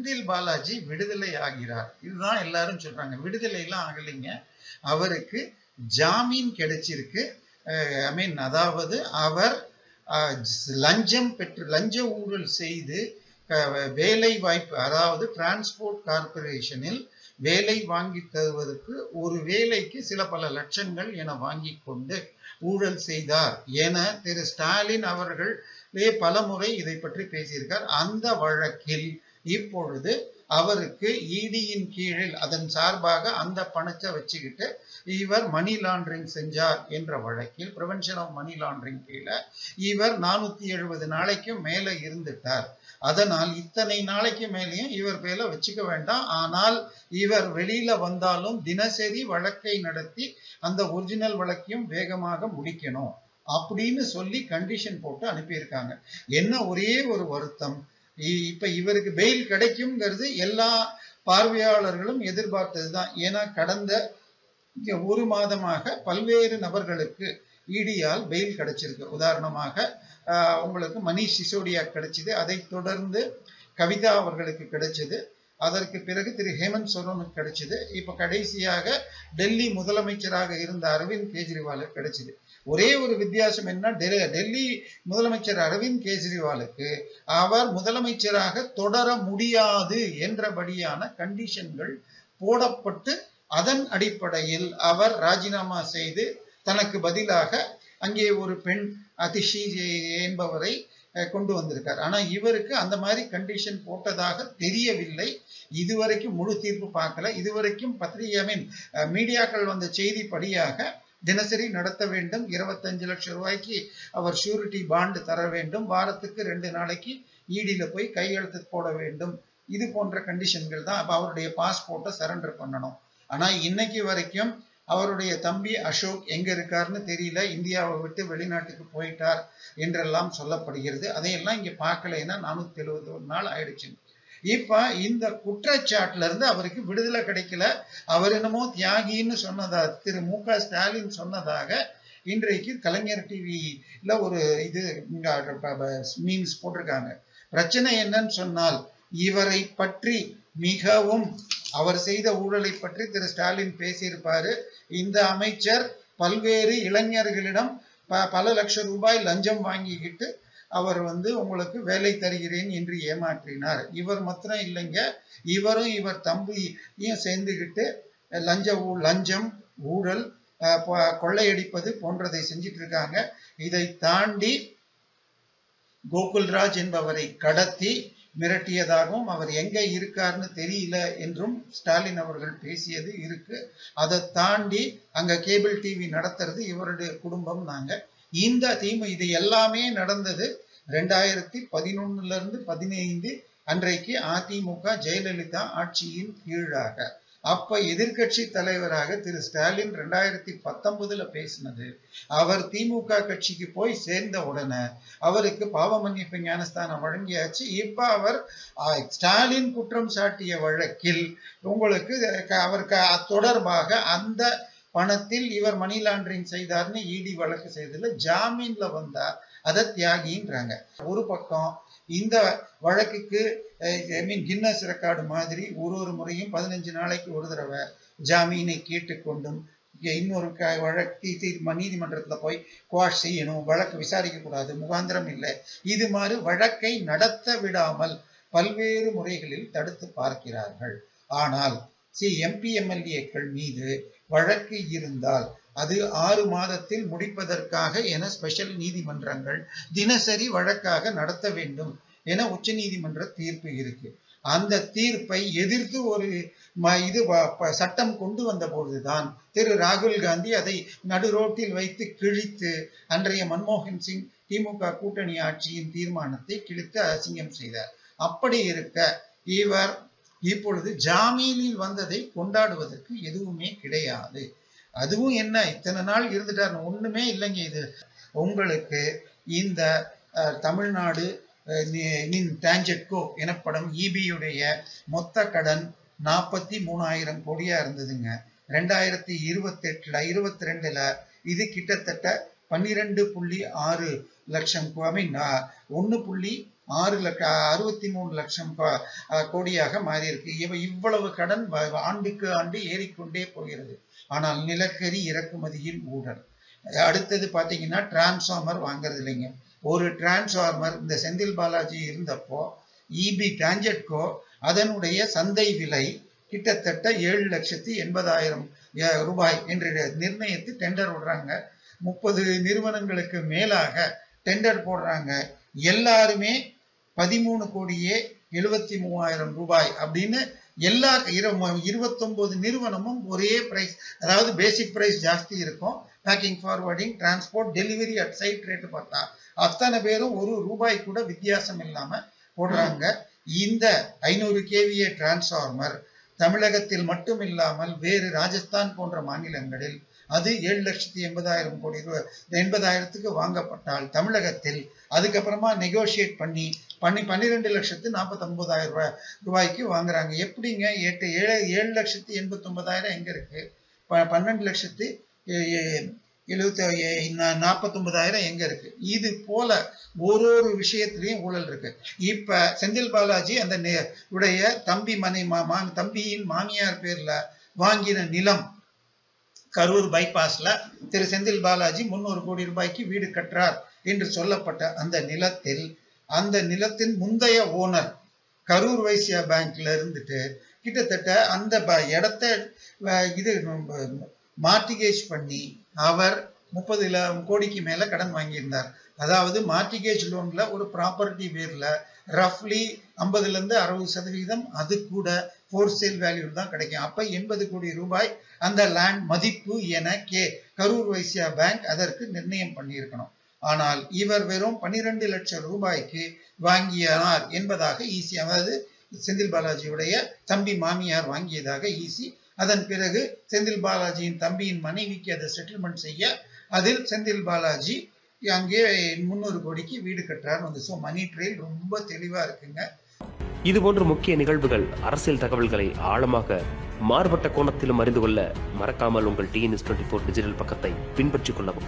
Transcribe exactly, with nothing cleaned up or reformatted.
செந்தில் பாலாஜி விடுதலை ஆகிறார். இதுதான் எல்லாரும் சொல்றாங்க. விடுதலை எல்லாம் ஆகலைங்க, அவருக்கு ஜாமீன் கிடைச்சிருக்கு. ஐ மீன் அதாவது அவர் லஞ்சம் பெற்று லஞ்ச ஊழல் செய்து வேலை வாய்ப்பு, அதாவது டிரான்ஸ்போர்ட் கார்பரேஷனில் வேலை வாங்கி தருவதற்கு ஒரு வேலைக்கு சில பல லட்சங்கள் என வாங்கி கொண்டு ஊழல் செய்தார் என திரு ஸ்டாலின் அவர்களே பல முறை இதை பற்றி பேசியிருக்கார். அந்த வழக்கில் இப்பொழுது அவருக்கு இடியின் கீழில் அதன் சார்பாக அந்த பணத்தை வச்சுக்கிட்டு இவர் மணி லாண்டரிங் செஞ்சார் என்ற வழக்கில் பிரிவென்ஷன் ஆஃப் மணி லாண்டரிங் கீழே இவர் நானூத்தி எழுபது நாளைக்கும் மேல இருந்துட்டார். அதனால் இத்தனை நாளைக்கு மேலேயும் இவர் பேர வச்சுக்க வேண்டாம், ஆனால் இவர் வெளியில வந்தாலும் தினசரி வழக்கை நடத்தி அந்த ஒரிஜினல் வழக்கையும் வேகமாக முடிக்கணும் அப்படின்னு சொல்லி கண்டிஷன் போட்டு அனுப்பியிருக்காங்க. என்ன ஒரே ஒரு வருத்தம், இப்ப இவருக்கு பெயில் கிடைக்கும்ங்கிறது எல்லா பார்வையாளர்களும் எதிர்பார்த்ததுதான். ஏன்னா கடந்த ஒரு மாதமாக பல்வேறு நபர்களுக்கு இடியால் பெயில் கிடைச்சிருக்கு. உதாரணமாக உங்களுக்கு மணிஷ் சிசோடியா கிடைச்சது, அதை தொடர்ந்து கவிதா அவர்களுக்கு கிடைச்சது, அதற்கு பிறகு திரு ஹேமந்த் சோரனுக்கு கிடைச்சது, இப்ப கடைசியாக டெல்லி முதலமைச்சராக இருந்த அரவிந்த் கெஜ்ரிவாலுக்கு கிடைச்சது. ஒரே ஒரு வித்தியாசம் என்ன, டெல்லி முதலமைச்சர் அரவிந்த் கெஜ்ரிவாலுக்கு அவர் முதலமைச்சராக தொடர முடியாது என்றபடியான கண்டிஷன்கள் போடப்பட்டு அதன் அடிப்படையில் அவர் ராஜினாமா செய்து தனக்கு பதிலாக அங்கே ஒரு பெண் அதிஷி என்பவரை கொண்டு வந்திருக்கார். ஆனா இவருக்கு அந்த மாதிரி கண்டிஷன் போட்டதாக தெரியவில்லை. இதுவரைக்கும் முழு தீர்ப்பு பார்க்கல. இதுவரைக்கும் பத்திரிகை மீன் மீடியாக்கள் வந்த செய்தி படியாக தினசரி நடத்த வேண்டும், இருபத்தஞ்சு லட்சம் ரூபாய்க்கு அவர் ஷூரிட்டி பாண்ட் தர வேண்டும், வாரத்துக்கு ரெண்டு நாளைக்கு ஈடியில போய் கையெழுத்து போட வேண்டும், இது போன்ற கண்டிஷன்கள் தான். அப்ப அவருடைய பாஸ்போர்ட்டை சரண்டர் பண்ணணும். ஆனா இன்னைக்கு வரைக்கும் அவருடைய தம்பி அசோக் எங்க இருக்காருன்னு தெரியல, இந்தியாவை விட்டு வெளிநாட்டுக்கு போயிட்டார் என்றெல்லாம் சொல்லப்படுகிறது. அதையெல்லாம் இங்க பார்க்கலைன்னா நானூத்தி எழுபத்தி ஒரு நாள் ஆயிடுச்சு. இப்ப இந்த குற்றச்சாட்டுல இருந்து அவருக்கு விடுதலை கிடைக்கல, அவர் என்னமோ தியாகின்னு சொன்னதா திரு மு க ஸ்டாலின் சொன்னதாக இன்றைக்கு கலைஞர் டிவில ஒரு இது மீம்ஸ் போட்டிருக்காங்க. பிரச்சனை என்னன்னு சொன்னால், இவரை பற்றி மிகவும் அவர் செய்த ஊழலை பற்றி திரு ஸ்டாலின் பேசியிருப்பாரு. இந்த அமைச்சர் பல்வேறு இளைஞர்களிடம் பல லட்சம் ரூபாய் லஞ்சம் வாங்கிக்கிட்டு அவர் வந்து உங்களுக்கு வேலை தருகிறேன் என்று ஏமாற்றினார். இவர் மாத்திரம் இல்லைங்க, இவரும் இவர் தம்பியும் சேர்ந்துகிட்டு லஞ்ச லஞ்சம் ஊழல் கொள்ளையடிப்பது போன்றதை செஞ்சிட்டு இருக்காங்க. இதை தாண்டி கோகுல்ராஜ் என்பவரை கடத்தி மிரட்டியதாகவும் அவர் எங்க இருக்காருன்னு தெரியல என்றும் ஸ்டாலின் அவர்கள் பேசியது இருக்கு. அதை தாண்டி அங்க கேபிள் டிவி நடத்துறது இவருடைய குடும்பம். நாங்க இந்த தீமு இது எல்லாமே நடந்தது ரெண்டாயிரத்தி பதினொன்னுல இருந்து பதினைந்து அன்றைக்கு அதிமுக ஜெயலலிதா ஆட்சியின் கீழாக. அப்ப எதிர்கட்சி தலைவராக திரு ஸ்டாலின் ரெண்டாயிரத்தி பத்தொன்பதுல பேசினது, அவர் திமுக கட்சிக்கு போய் சேர்ந்த உடனே அவருக்கு பாவ மன்னிப்பு ஞானஸ்தானம் வழங்கியாச்சு. இப்ப அவர் ஸ்டாலின் குற்றம் சாட்டிய வழக்கில் உங்களுக்கு அவருக்கு தொடர்பாக அந்த பணத்தில் இவர் மணி லாண்டரிங் செய்தார்னு இடி வழக்கு செய்ததுல ஜாமீன்ல வந்தா அதை தியாகின்றாங்க. ஒரு பக்கம் இந்த வழக்குக்கு ஐ மீன் கின்னஸ் ரெக்கார்டு மாதிரி ஒரு ஒரு முறையும் பதினஞ்சு நாளைக்கு ஒரு தடவை ஜாமீனை கேட்டுக்கொண்டும் இன்னொரு வழக்கு நீதிமன்றத்துல போய் குவாஷ் செய்யணும், வழக்கு விசாரிக்க கூடாது, முகாந்திரம் இல்லை, இது மாதிரி வழக்கை நடத்த விடாமல் பல்வேறு முறைகளில் தடுத்து பார்க்கிறார்கள். ஆனால் சி எம்பி எம்எல்ஏக்கள் மீது வழக்கு இருந்தால் அது ஆறு மாதத்தில் முடிப்பதற்காக என ஸ்பெஷல் நீதிமன்றங்கள் தினசரி வழக்காக நடத்த வேண்டும் என உச்ச நீதிமன்ற தீர்ப்பு இருக்கு. அந்த தீர்ப்பை எதிர்த்து ஒரு இது சட்டம் கொண்டு வந்த பொழுதுதான் திரு ராகுல் காந்தி அதை நடு ரோட்டில் வைத்து கிழித்து அன்றைய மன்மோகன் சிங் திமுக கூட்டணி ஆட்சியின் தீர்மானத்தை கிழித்து அசிங்கம் செய்தார். அப்படி இருக்க இவர் இப்பொழுது ஜாமீனில் வந்ததை கொண்டாடுவதற்கு எதுவுமே கிடையாது. அதுவும் என்ன, இத்தனை நாள் இருந்துட்டார், ஒண்ணுமே இல்லைங்க. இது உங்களுக்கு இந்த தமிழ்நாடு டான்ஜெட்கோ எனப்படும் இபியுடைய மொத்த கடன் நாற்பத்தி மூணாயிரம் கோடியா இருந்ததுங்க. ரெண்டாயிரத்தி இருபத்தி எட்டுல இருபத்தி ரெண்டுல இது கிட்டத்தட்ட பன்னிரெண்டு புள்ளி ஆறு லட்சம் ஐ மீன் ஒன்னு புள்ளி ஆறு லட்ச அறுபத்தி மூணு லட்சம் கோடியாக மாறி இருக்கு. இவ இவ்வளவு கடன் ஆண்டுக்கு ஆண்டு ஏறிக்கொண்டே போகிறது. ஆனால் நிலக்கரி இறக்குமதியில் ஊழல். அடுத்தது பாத்தீங்கன்னா டிரான்ஸ்ஃபார்மர் வாங்குறது இல்லைங்க. ஒரு டிரான்ஸ்ஃபார்மர் இந்த செந்தில் பாலாஜி இருந்தப்போ இபி டான்ஜெட்கோ அதனுடைய சந்தை விலை கிட்டத்தட்ட ஏழு லட்சத்தி எண்பதாயிரம் ரூபாய் என்று நிர்ணயித்து டெண்டர் விடுறாங்க. முப்பது நிறுவனங்களுக்கு மேலாக டெண்டர் போடுறாங்க. எல்லாருமே பதிமூணு கோடியே எழுபத்தி மூவாயிரம் ரூபாய் அப்படின்னு எல்லா இருபத்தி ஒன்பது நிறுவனமும் ஒரே பிரைஸ், அதாவது பேசிக் பிரைஸ் ஜாஸ்தி இருக்கும். Packing, forwarding, transport, delivery at site rate பார்த்தா அத்தனை பேரும் ஒரு ரூபாய் கூட வித்தியாசம் இல்லாம போடுறாங்க. இந்த ஐநூறு கேவிஏ டிரான்ஸ்ஃபார்மர் தமிழகத்தில் மட்டும் இல்லாமல் வேறு ராஜஸ்தான் போன்ற மாநிலங்களில் அது ஏழு லட்சத்தி எண்பதாயிரம் கோடி ரூபாய் எண்பதாயிரத்துக்கு வாங்கப்பட்டால் தமிழகத்தில் அதுக்கப்புறமா நெகோசியேட் பண்ணி பண்ணி பன்னிரெண்டு லட்சத்து நாற்பத்தி ஒன்பதாயிரம் ரூபாய் ரூபாய்க்கு வாங்குறாங்க. எப்படிங்க? எட்டு ஏழு ஏழு லட்சத்தி எண்பத்தி ஒன்பதாயிரம் எங்க இருக்கு? பன்னெண்டு லட்சத்து எழுபத்தி நாற்பத்தி ஒன்பதாயிரம் எங்க இருக்கு? இது போல ஒரு ஒரு விஷயத்திலையும் ஊழல் இருக்கு. இப்ப செந்தில் பாலாஜி அந்த உடைய தம்பி மனை தம்பியின் மாமியார் பேர்ல வாங்கின நிலம் கரூர் பைபாஸ்ல திரு செந்தில் பாலாஜி முன்னூறு கோடி ரூபாய்க்கு வீடு கட்டுறார் என்று சொல்லப்பட்ட அந்த நிலத்தில் அந்த நிலத்தின் முந்தைய ஓனர் கரூர் வைசியா பேங்க்ல இருந்துட்டு கிட்டத்தட்ட அந்த இடத்த இது மார்டிகேஜ் பண்ணி அவர் முப்பது கோடிக்கு மேல கடன் வாங்கியிருந்தார். அதாவது மார்டிகேஜ் லோன்ல ஒரு ப்ராப்பர்ட்டி பேர்ல ரஃப்லி ஐம்பதுல இருந்து அறுபது சதவீதம் அது கூட ஃபோர் சேல் வேல்யூ தான் கிடைக்கும். அப்ப எண்பது கோடி ரூபாய் அந்த லேண்ட் மதிப்பு என கே கரூர் வைசியா பேங்க் அதற்கு நிர்ணயம் பண்ணியிருக்கணும். ஆனால் இவர் வெறும் பன்னிரெண்டு லட்சம் ரூபாய்க்கு வாங்கியார் என்பதாக ஈசி, அதாவது செந்தில் பாலாஜியுடைய தம்பி மாமியார் வாங்கியதாக ஈசி. அதன் பிறகு செந்தில் பாலாஜியின் தம்பியின் மனைவிக்கு அதை செட்டில்மெண்ட் செய்ய அதில் செந்தில் பாலாஜி அங்கே முன்னூறு கோடிக்கு வீடு கட்டுறாரு வந்து. ஸோ மணி ட்ரெயில் ரொம்ப தெளிவா இருக்குங்க. இது போன்ற முக்கிய நிகழ்வுகள், அரசியல் தகவல்களை ஆழமாக மாறுபட்ட கோணத்திலும் அறிந்து கொள்ள மறக்காமல் உங்கள் டிஎன்எஸ் டுவெண்ட்டி ஃபோர் டிஜிட்டல் பக்கத்தை பின்பற்றிக் கொள்ளவும்.